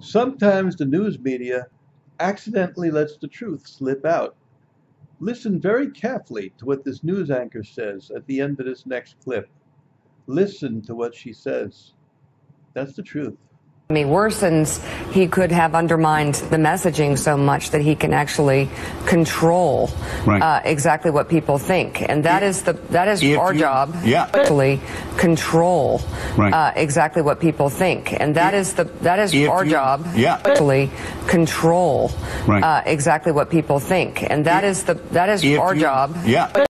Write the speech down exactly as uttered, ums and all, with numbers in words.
Sometimes the news media accidentally lets the truth slip out. Listen very carefully to what this news anchor says at the end of this next clip. Listen to what she says. That's the truth. He worsens, he could have undermined the messaging so much that he can actually control right. uh, exactly what people think, and that is the that is if our you, job. Yeah. Actually, control right. uh, exactly what people think, and that if, is the that is our you, job. Yeah. Actually, control right. uh, exactly what people think, and that if, is the that is our you, job. Yeah.